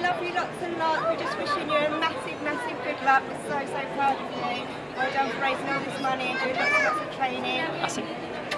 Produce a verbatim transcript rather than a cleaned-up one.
love you lots and lots. We're just wishing you a massive, massive good luck. We're so, so proud of you. Well done for raising all this money and doing lots and lots of training. That's it.